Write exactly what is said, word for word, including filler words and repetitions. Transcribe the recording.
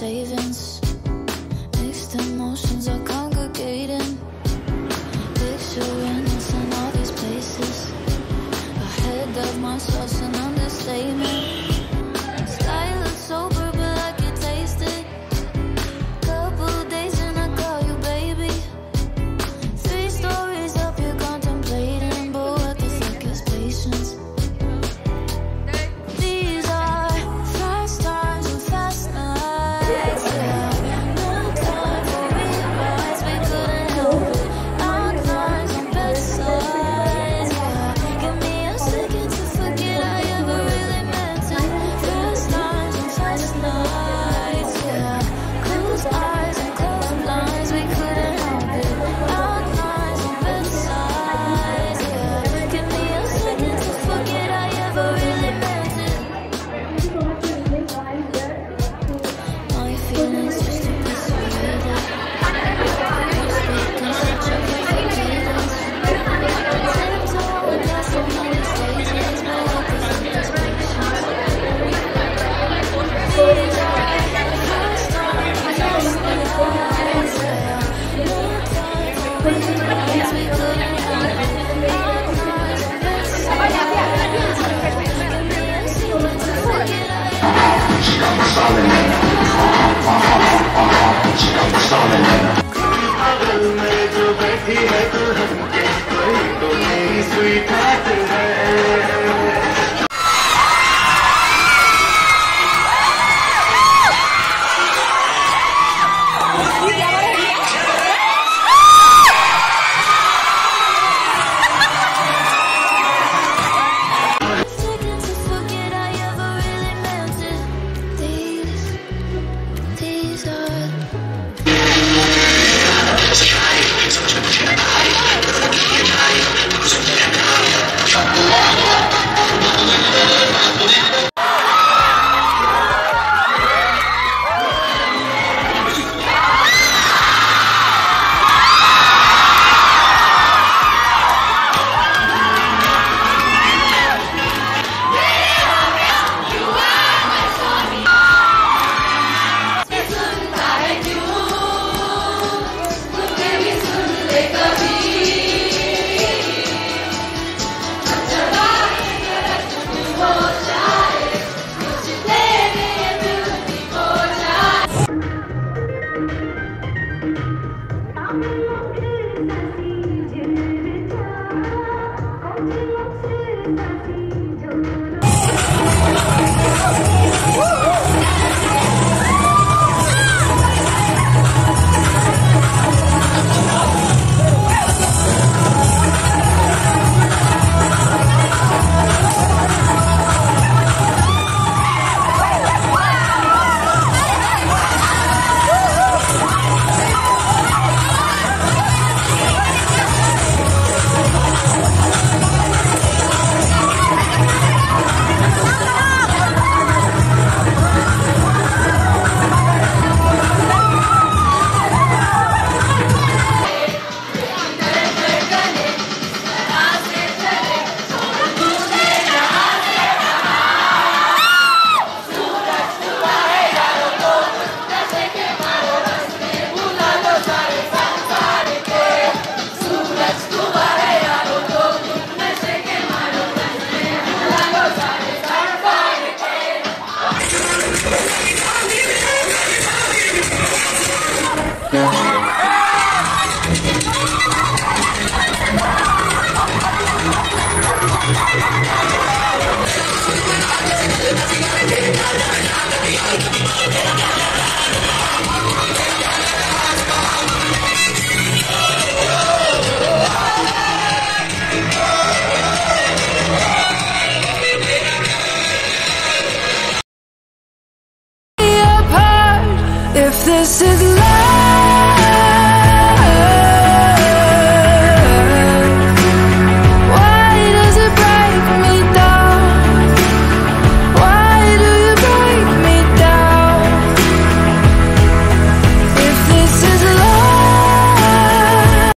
savings. Mixed emotions are congregating. Picturing us in all these places. Ahead of myself's an understatement. Style is sober, but I can taste it. Couple days and I call you baby. Three stories up, you're contemplating, but what the fuck is patience? These are fast times and fast nights. Yeah, no time for rewrites, we couldn't help it. Outlines on bedsides. Yeah, give me a second to forget I ever really meant it. Fast times and fast nights. Yeah, closed eyes and closed blinds, we couldn't help it. Outlines on bedsides. Yeah, give me a second to forget I ever really meant it. My feelings just to be surrounded. Expecting such a perfect cadence. Tiptoe and pass so many stages, but what the fuck is patience? These are fast times and fast nights. Yeah, no time for rewrites, we couldn't help it. Outlines on bedsides. Give me a second to forget I बगल में जो बैठी है तू हमके कोई तो मेरी स्वीट हार्ट है। second to forget I ever really meant it. These, these are If this is